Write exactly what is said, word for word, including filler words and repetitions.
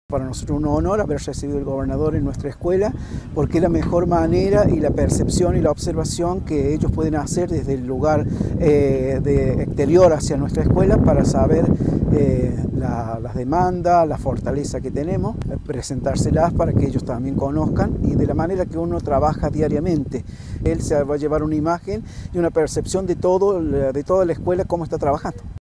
Para nosotros un honor haber recibido el gobernador en nuestra escuela, porque es la mejor manera y la percepción y la observación que ellos pueden hacer desde el lugar eh, de exterior hacia nuestra escuela para saber eh, la, las demandas, la fortaleza que tenemos, eh, presentárselas para que ellos también conozcan y de la manera que uno trabaja diariamente. Él se va a llevar una imagen y una percepción de, todo, de toda la escuela, cómo está trabajando.